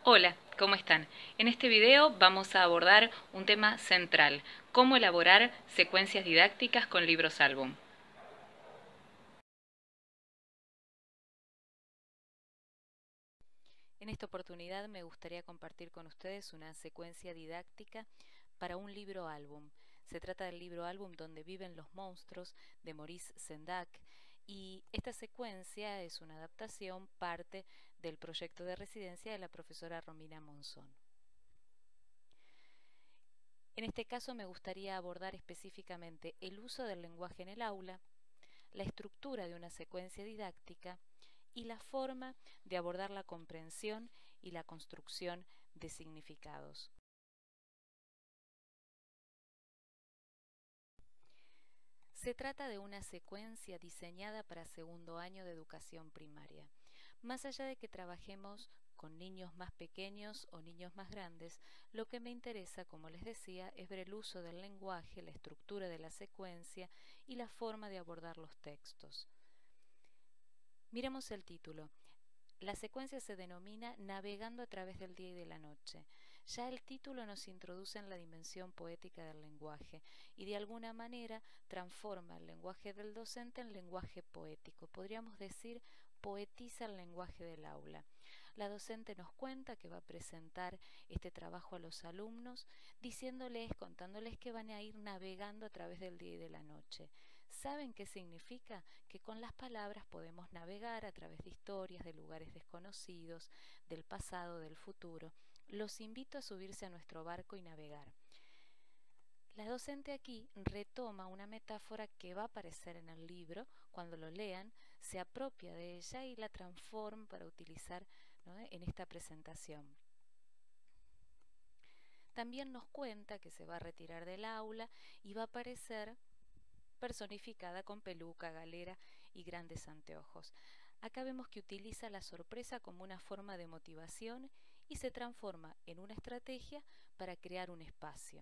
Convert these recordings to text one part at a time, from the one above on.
Hola, ¿cómo están? En este video vamos a abordar un tema central, cómo elaborar secuencias didácticas con libros álbum. En esta oportunidad me gustaría compartir con ustedes una secuencia didáctica para un libro álbum. Se trata del libro álbum Donde viven los monstruos de Maurice Sendak y esta secuencia es una adaptación, parte del proyecto de residencia de la profesora Romina Monzón. En este caso me gustaría abordar específicamente el uso del lenguaje en el aula, la estructura de una secuencia didáctica y la forma de abordar la comprensión y la construcción de significados. Se trata de una secuencia diseñada para segundo año de educación primaria. Más allá de que trabajemos con niños más pequeños o niños más grandes, lo que me interesa, como les decía, es ver el uso del lenguaje, la estructura de la secuencia y la forma de abordar los textos. Miremos el título. La secuencia se denomina Navegando a través del día y de la noche. Ya el título nos introduce en la dimensión poética del lenguaje y de alguna manera transforma el lenguaje del docente en lenguaje poético. Podríamos decir, poetiza el lenguaje del aula. La docente nos cuenta que va a presentar este trabajo a los alumnos, contándoles que van a ir navegando a través del día y de la noche. ¿Saben qué significa? Que con las palabras podemos navegar a través de historias, de lugares desconocidos, del pasado, del futuro. Los invito a subirse a nuestro barco y navegar. La docente aquí retoma una metáfora que va a aparecer en el libro. Cuando lo lean, se apropia de ella y la transforma para utilizar, ¿no?, en esta presentación. También nos cuenta que se va a retirar del aula y va a aparecer personificada con peluca, galera y grandes anteojos. Acá vemos que utiliza la sorpresa como una forma de motivación y se transforma en una estrategia para crear un espacio.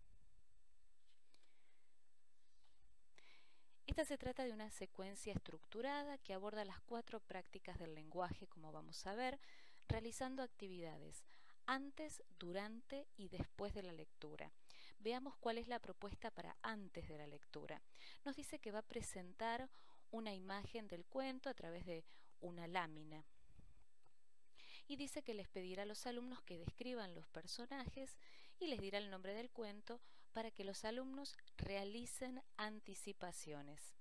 Esta se trata de una secuencia estructurada que aborda las 4 prácticas del lenguaje, como vamos a ver, realizando actividades antes, durante y después de la lectura. Veamos cuál es la propuesta para antes de la lectura. Nos dice que va a presentar una imagen del cuento a través de una lámina. Y dice que les pedirá a los alumnos que describan los personajes y les dirá el nombre del cuento para que los alumnos realicen anticipaciones.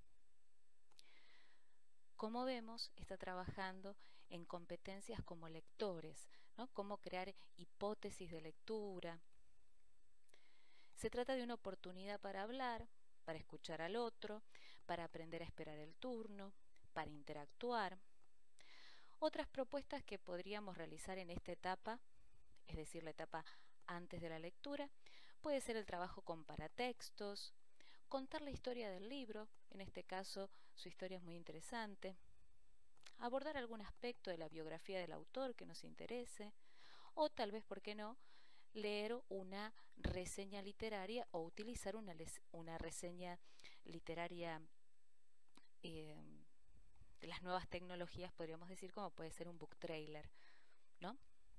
Como vemos, está trabajando en competencias como lectores, ¿no? Cómo crear hipótesis de lectura. Se trata de una oportunidad para hablar, para escuchar al otro, para aprender a esperar el turno, para interactuar. Otras propuestas que podríamos realizar en esta etapa, es decir, la etapa antes de la lectura, puede ser el trabajo con paratextos, contar la historia del libro, en este caso su historia es muy interesante, abordar algún aspecto de la biografía del autor que nos interese, o tal vez, ¿por qué no?, leer una reseña literaria o utilizar una reseña literaria de las nuevas tecnologías, podríamos decir, como puede ser un book trailer, ¿no?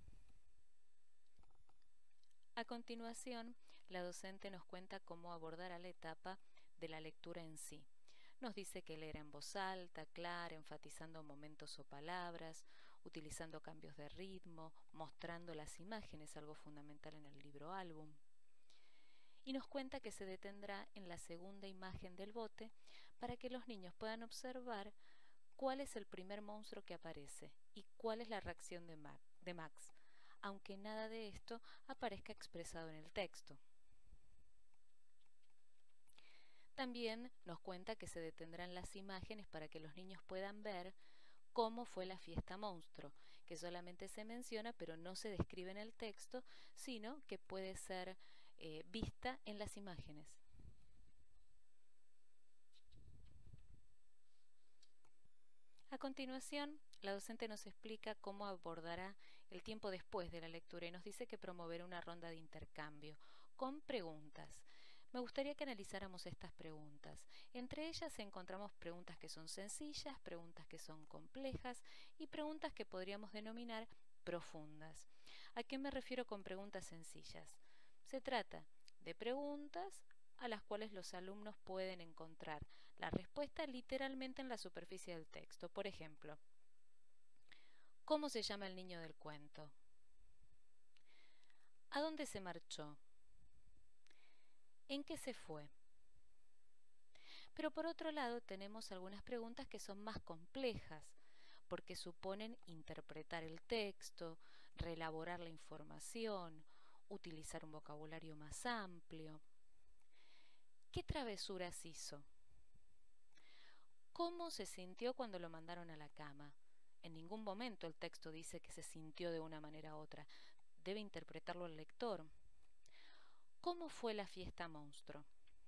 A continuación, la docente nos cuenta cómo abordar a la etapa de la lectura en sí. Nos dice que leer en voz alta, clara, enfatizando momentos o palabras, utilizando cambios de ritmo, mostrando las imágenes, algo fundamental en el libro álbum. Y nos cuenta que se detendrá en la segunda imagen del bote para que los niños puedan observar cuál es el primer monstruo que aparece y cuál es la reacción de Max, aunque nada de esto aparezca expresado en el texto. También nos cuenta que se detendrán las imágenes para que los niños puedan ver cómo fue la fiesta monstruo, que solamente se menciona pero no se describe en el texto, sino que puede ser vista en las imágenes. A continuación, la docente nos explica cómo abordará el tiempo después de la lectura y nos dice que promoverá una ronda de intercambio con preguntas. Me gustaría que analizáramos estas preguntas. Entre ellas encontramos preguntas que son sencillas, preguntas que son complejas y preguntas que podríamos denominar profundas. ¿A qué me refiero con preguntas sencillas? Se trata de preguntas a las cuales los alumnos pueden encontrar la respuesta literalmente en la superficie del texto. Por ejemplo, ¿cómo se llama el niño del cuento? ¿A dónde se marchó? ¿En qué se fue? Pero por otro lado tenemos algunas preguntas que son más complejas, porque suponen interpretar el texto, reelaborar la información, utilizar un vocabulario más amplio. ¿Qué travesuras hizo? ¿Cómo se sintió cuando lo mandaron a la cama? En ningún momento el texto dice que se sintió de una manera u otra. Debe interpretarlo el lector. ¿Cómo fue la fiesta monstruo?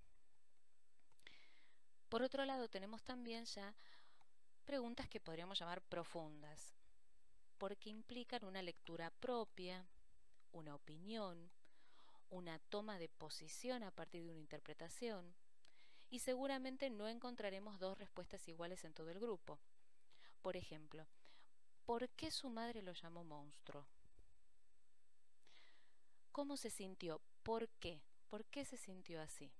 Por otro lado, tenemos también ya preguntas que podríamos llamar profundas, porque implican una lectura propia, una opinión, una toma de posición a partir de una interpretación, y seguramente no encontraremos dos respuestas iguales en todo el grupo. Por ejemplo, ¿por qué su madre lo llamó monstruo? ¿Cómo se sintió? ¿Por qué? ¿Por qué se sintió así?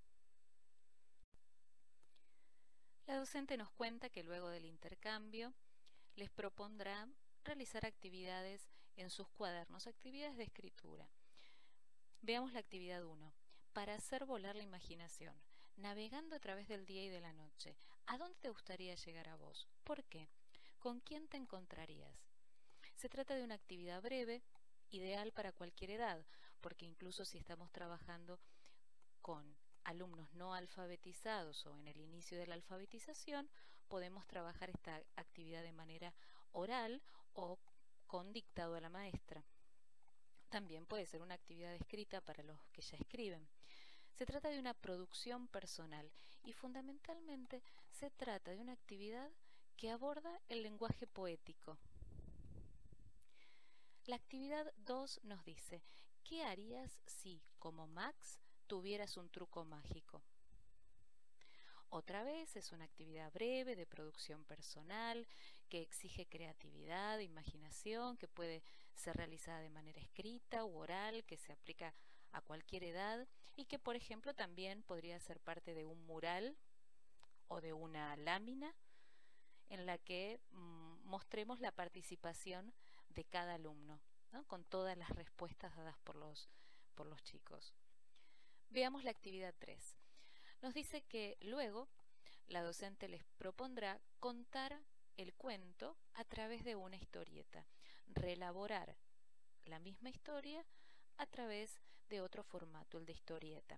La docente nos cuenta que luego del intercambio les propondrá realizar actividades en sus cuadernos, actividades de escritura. Veamos la actividad 1. Para hacer volar la imaginación, navegando a través del día y de la noche. ¿A dónde te gustaría llegar a vos? ¿Por qué? ¿Con quién te encontrarías? Se trata de una actividad breve, ideal para cualquier edad, porque incluso si estamos trabajando con alumnos no alfabetizados o en el inicio de la alfabetización, podemos trabajar esta actividad de manera oral o con dictado a la maestra. También puede ser una actividad escrita para los que ya escriben. Se trata de una producción personal y fundamentalmente se trata de una actividad que aborda el lenguaje poético. La actividad 2 nos dice, ¿qué harías si, como Max, tuvieras un truco mágico? Otra vez es una actividad breve de producción personal que exige creatividad, imaginación, que puede ser realizada de manera escrita u oral, que se aplica a cualquier edad y que, por ejemplo, también podría ser parte de un mural o de una lámina en la que mostremos la participación de cada alumno, ¿no? Con todas las respuestas dadas por los chicos. Veamos la actividad 3. Nos dice que luego la docente les propondrá contar el cuento a través de una historieta, reelaborar la misma historia a través de otro formato, el de historieta.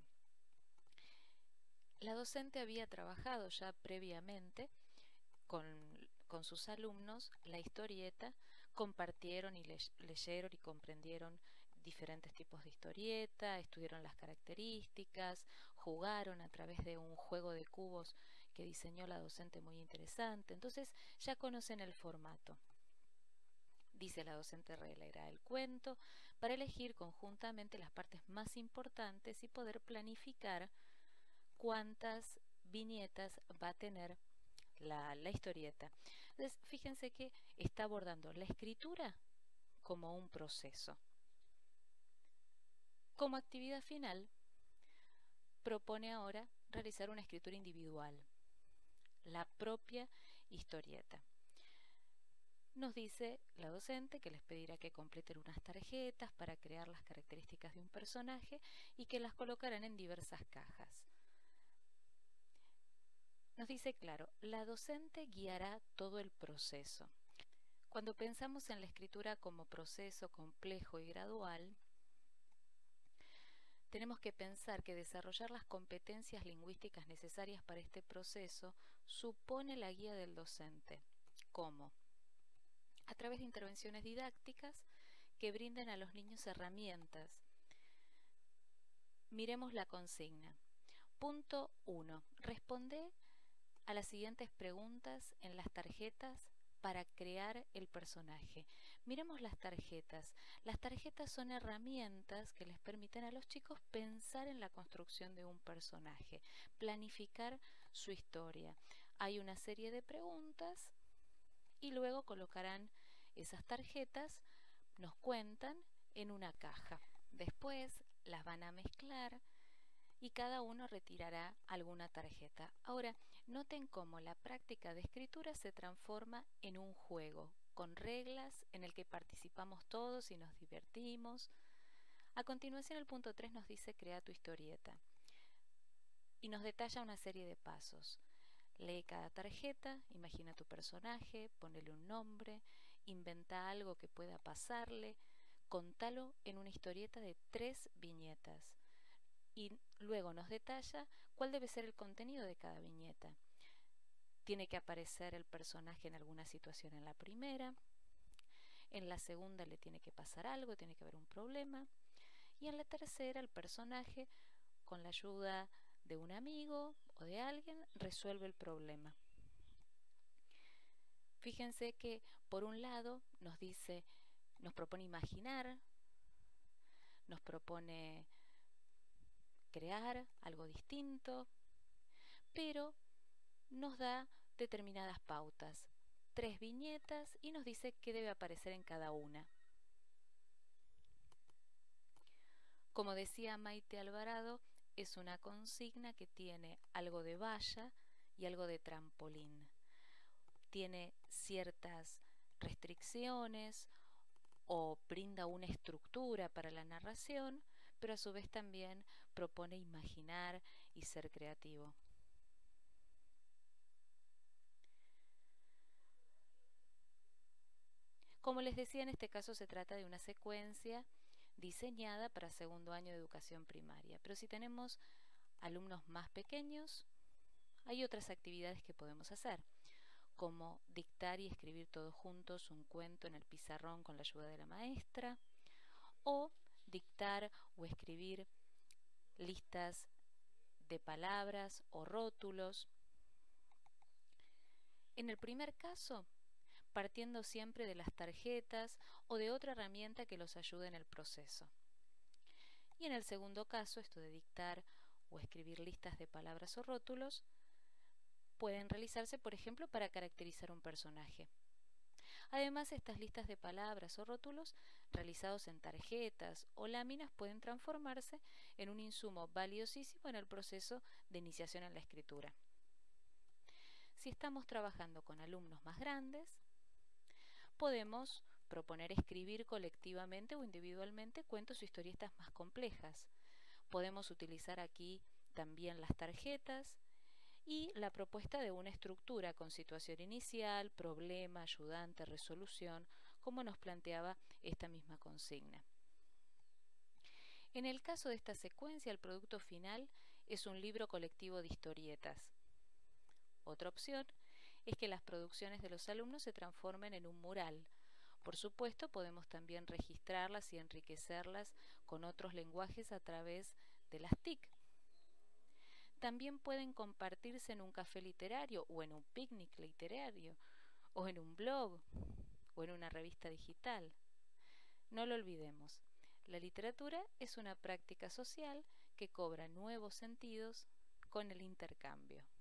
La docente había trabajado ya previamente con sus alumnos la historieta, compartieron y leyeron y comprendieron diferentes tipos de historieta, estudiaron las características, jugaron a través de un juego de cubos que diseñó la docente muy interesante. Entonces ya conocen el formato. Dice la docente releerá el cuento para elegir conjuntamente las partes más importantes y poder planificar cuántas viñetas va a tener la historieta. Entonces, fíjense que está abordando la escritura como un proceso. Como actividad final, propone ahora realizar una escritura individual, la propia historieta. Nos dice la docente que les pedirá que completen unas tarjetas para crear las características de un personaje y que las colocarán en diversas cajas. Nos dice claro, la docente guiará todo el proceso. Cuando pensamos en la escritura como proceso complejo y gradual, tenemos que pensar que desarrollar las competencias lingüísticas necesarias para este proceso supone la guía del docente. ¿Cómo? A través de intervenciones didácticas que brinden a los niños herramientas. Miremos la consigna. Punto 1. Responde a las siguientes preguntas en las tarjetas para crear el personaje. Miremos las tarjetas. Las tarjetas son herramientas que les permiten a los chicos pensar en la construcción de un personaje, planificar su historia. Hay una serie de preguntas y luego colocarán esas tarjetas nos cuentan en una caja. Después las van a mezclar y cada uno retirará alguna tarjeta. Ahora, noten cómo la práctica de escritura se transforma en un juego, con reglas en el que participamos todos y nos divertimos. A continuación, el punto 3 nos dice: crea tu historieta. Y nos detalla una serie de pasos. Lee cada tarjeta, imagina tu personaje, ponele un nombre, inventa algo que pueda pasarle, contalo en una historieta de 3 viñetas. Y luego nos detalla cuál debe ser el contenido de cada viñeta. Tiene que aparecer el personaje en alguna situación en la primera, en la segunda le tiene que pasar algo, tiene que haber un problema, y en la tercera el personaje, con la ayuda de un amigo o de alguien, resuelve el problema. Fíjense que por un lado nos propone imaginar, nos propone crear algo distinto, pero nos da determinadas pautas, 3 viñetas, y nos dice qué debe aparecer en cada una. Como decía Maite Alvarado, es una consigna que tiene algo de valla y algo de trampolín. Tiene ciertas restricciones o brinda una estructura para la narración, pero a su vez también propone imaginar y ser creativo. Como les decía, en este caso se trata de una secuencia diseñada para segundo año de educación primaria, pero si tenemos alumnos más pequeños, hay otras actividades que podemos hacer, como dictar y escribir todos juntos un cuento en el pizarrón con la ayuda de la maestra, o dictar o escribir listas de palabras o rótulos. En el primer caso, partiendo siempre de las tarjetas o de otra herramienta que los ayude en el proceso. Y en el segundo caso, esto de dictar o escribir listas de palabras o rótulos, pueden realizarse, por ejemplo, para caracterizar un personaje. Además, estas listas de palabras o rótulos realizados en tarjetas o láminas pueden transformarse en un insumo valiosísimo en el proceso de iniciación en la escritura. Si estamos trabajando con alumnos más grandes, podemos proponer escribir colectivamente o individualmente cuentos o historietas más complejas. Podemos utilizar aquí también las tarjetas y la propuesta de una estructura con situación inicial, problema, ayudante, resolución, como nos planteaba esta misma consigna. En el caso de esta secuencia, el producto final es un libro colectivo de historietas. Otra opción es que las producciones de los alumnos se transformen en un mural. Por supuesto, podemos también registrarlas y enriquecerlas con otros lenguajes a través de las TIC. También pueden compartirse en un café literario o en un picnic literario o en un blog o en una revista digital. No lo olvidemos, la literatura es una práctica social que cobra nuevos sentidos con el intercambio.